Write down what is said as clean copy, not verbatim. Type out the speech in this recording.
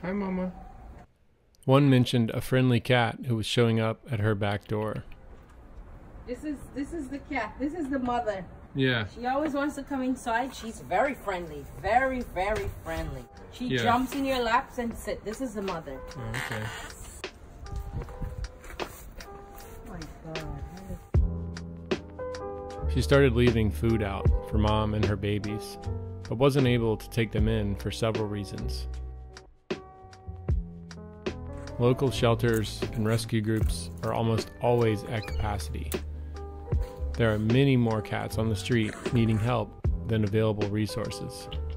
Hi, Mama. One mentioned a friendly cat who was showing up at her back door. This is the cat. This is the mother. Yeah. She always wants to come inside. She's very friendly. Very, very friendly. She jumps in your laps and sit. This is the mother. Oh, okay. Oh my God. She started leaving food out for Mom and her babies, but wasn't able to take them in for several reasons. Local shelters and rescue groups are almost always at capacity. There are many more cats on the street needing help than available resources.